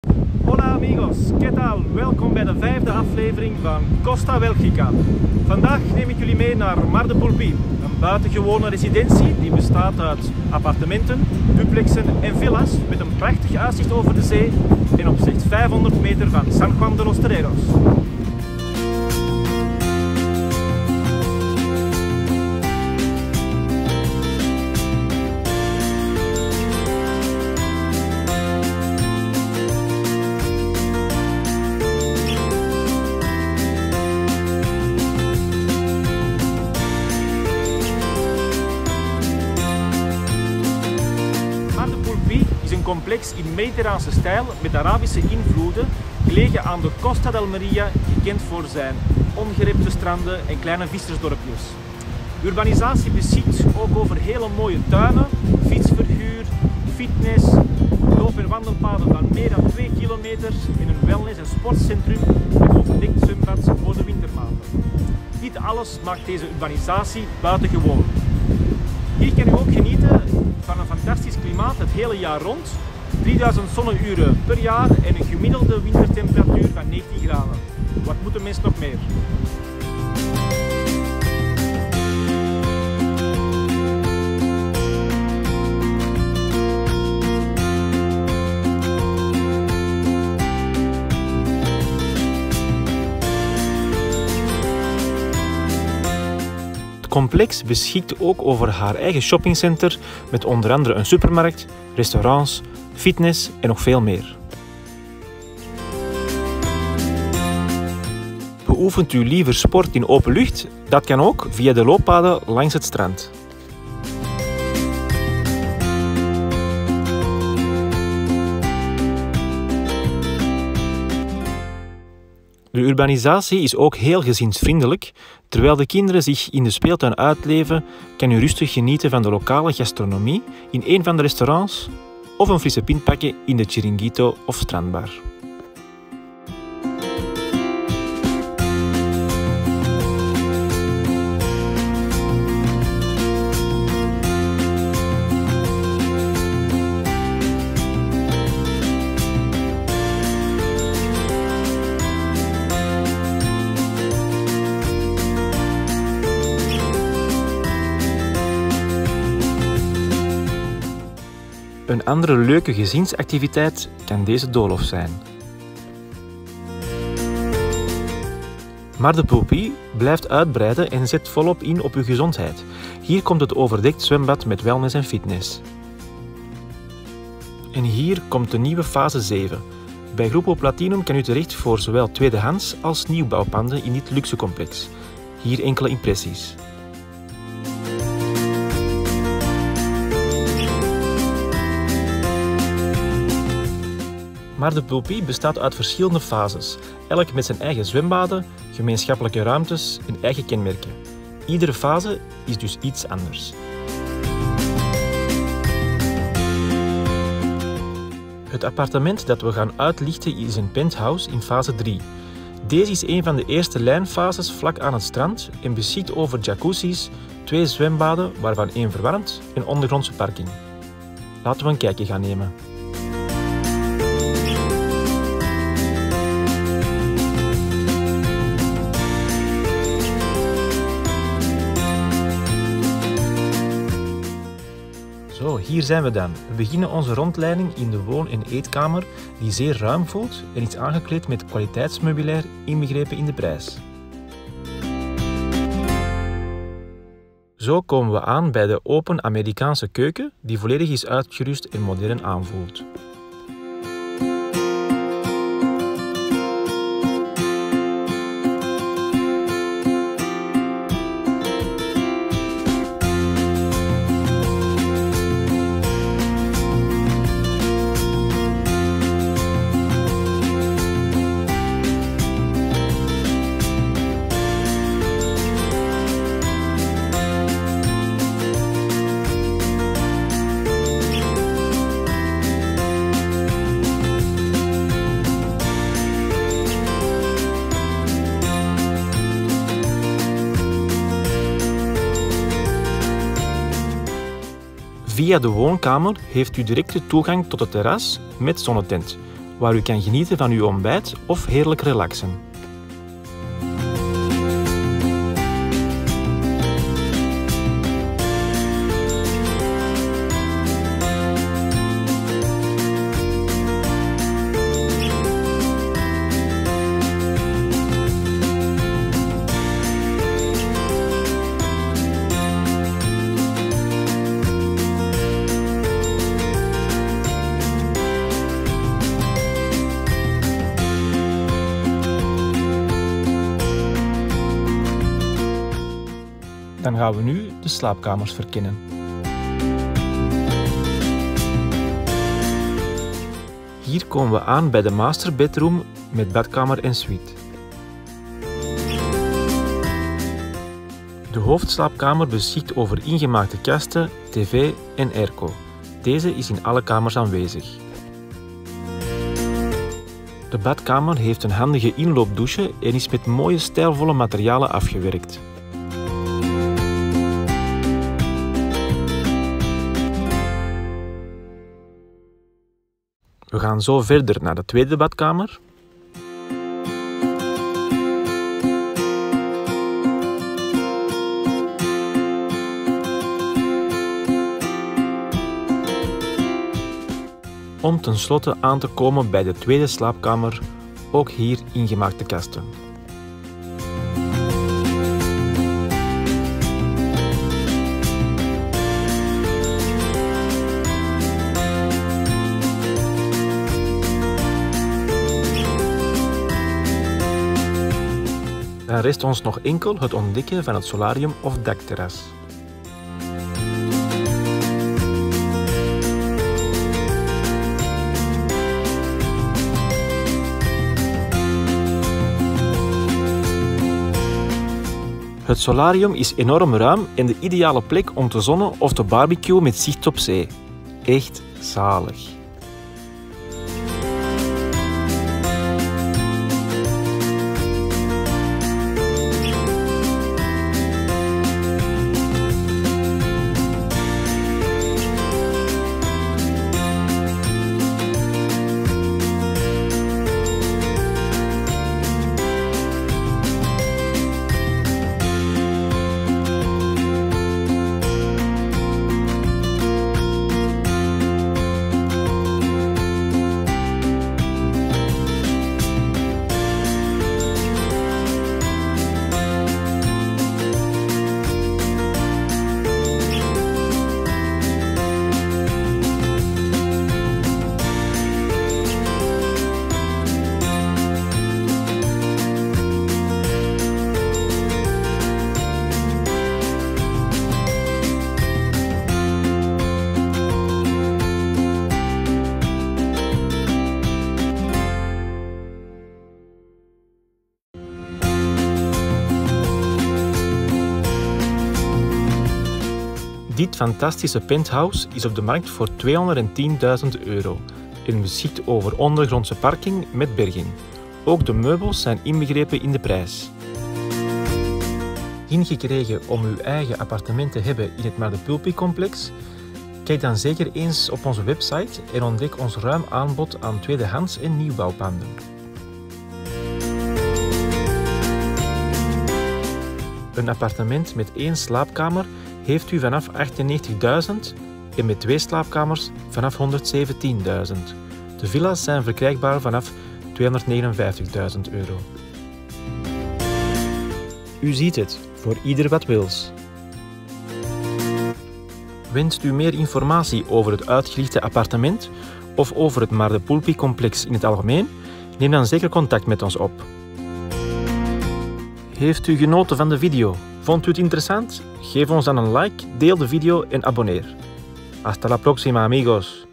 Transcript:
Hola amigos, ¿qué tal? Welkom bij de 5e aflevering van Costa Belgica. Vandaag neem ik jullie mee naar Mar de Poulpy, een buitengewone residentie die bestaat uit appartementen, duplexen en villa's met een prachtig uitzicht over de zee en op slechts 500 meter van San Juan de los Toreros. Een complex in mediterraanse stijl met Arabische invloeden, gelegen aan de Costa del Maria, gekend voor zijn ongerepte stranden en kleine vissersdorpjes. De urbanisatie beschikt ook over hele mooie tuinen, fietsverhuur, fitness, loop- en wandelpaden van meer dan 2 kilometer en een wellness- en sportcentrum met overdekt zwembad voor de wintermaanden. Dit alles maakt deze urbanisatie buitengewoon. Hier kan u ook genieten van een fantastisch klimaat het hele jaar rond, 3000 zonneuren per jaar en een gemiddelde wintertemperatuur van 19 graden. Wat moet een mens nog meer? Het complex beschikt ook over haar eigen shoppingcenter met onder andere een supermarkt, restaurants, fitness en nog veel meer. Beoefent u liever sport in open lucht? Dat kan ook via de looppaden langs het strand. De urbanisatie is ook heel gezinsvriendelijk. Terwijl de kinderen zich in de speeltuin uitleven, kan u rustig genieten van de lokale gastronomie in een van de restaurants of een frisse pint pakken in de Chiringuito of strandbar. Een andere leuke gezinsactiviteit kan deze doolhof zijn. Mar de Poulpy blijft uitbreiden en zet volop in op uw gezondheid. Hier komt het overdekt zwembad met wellness en fitness. En hier komt de nieuwe fase 7. Bij Grupo Platinum kan u terecht voor zowel tweedehands als nieuwbouwpanden in dit luxe complex. Hier enkele impressies. Mar de Poulpy bestaat uit verschillende fases, elk met zijn eigen zwembaden, gemeenschappelijke ruimtes en eigen kenmerken. Iedere fase is dus iets anders. Het appartement dat we gaan uitlichten is een penthouse in fase 3. Deze is een van de eerste lijnfases vlak aan het strand en beschikt over jacuzzi's, 2 zwembaden, waarvan 1 verwarmd en ondergrondse parking. Laten we een kijkje gaan nemen. Zo, hier zijn we dan. We beginnen onze rondleiding in de woon- en eetkamer die zeer ruim voelt en is aangekleed met kwaliteitsmeubilair inbegrepen in de prijs. Zo komen we aan bij de open Amerikaanse keuken die volledig is uitgerust en modern aanvoelt. Via de woonkamer heeft u directe toegang tot het terras met zonnetent. waar u kan genieten van uw ontbijt of heerlijk relaxen. Dan gaan we nu de slaapkamers verkennen. Hier komen we aan bij de master bedroom met badkamer en suite. De hoofdslaapkamer beschikt over ingemaakte kasten, tv en airco. Deze is in alle kamers aanwezig. De badkamer heeft een handige inloopdouche en is met mooie stijlvolle materialen afgewerkt. We gaan zo verder naar de tweede badkamer. Om tenslotte aan te komen bij de tweede slaapkamer, ook hier ingemaakte kasten. Dan rest ons nog enkel het ontdekken van het solarium of dakterras. Het solarium is enorm ruim en de ideale plek om te zonnen of te barbecuen met zicht op zee. Echt zalig. Dit fantastische penthouse is op de markt voor €210.000 en beschikt over ondergrondse parking met berging. Ook de meubels zijn inbegrepen in de prijs. Zin gekregen om uw eigen appartement te hebben in het Mar de Pulpi-complex? Kijk dan zeker eens op onze website en ontdek ons ruim aanbod aan tweedehands en nieuwbouwpanden. Een appartement met 1 slaapkamer heeft u vanaf €98.000 en met 2 slaapkamers vanaf €117.000. De villa's zijn verkrijgbaar vanaf €259.000. U ziet het, voor ieder wat wils. Wenst u meer informatie over het uitgelichte appartement of over het Mar de Pulpi-complex in het algemeen? Neem dan zeker contact met ons op. Heeft u genoten van de video? Vond u het interessant? Geef ons dan een like, deel de video en abonneer. Hasta la próxima, amigos!